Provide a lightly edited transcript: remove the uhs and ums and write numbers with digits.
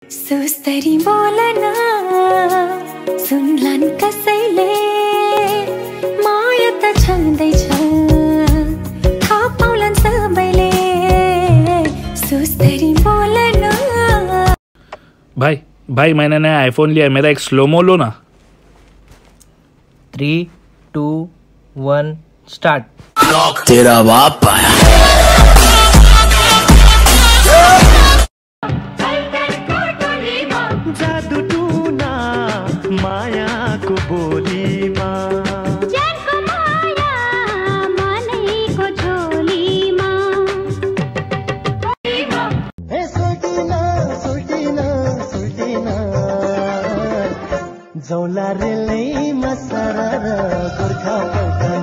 सुस्तरी बोलन सुनलान् कसैले माया त छँदैछ थाहा पाउलान् सबैले सुस्तरी बोलन। भाई मैंने नया आईफोन लिया, मेरा एक स्लोमो लो ना। 3, 2, 1 स्टार्ट। तेरा बाप आया। जादू टूना माया को बोली माँ, जानको माया मनैको झोलीमा। हे सुल्टिना सुल्टिना सुल्टिना जौला रेलैमा सरर गोर्खा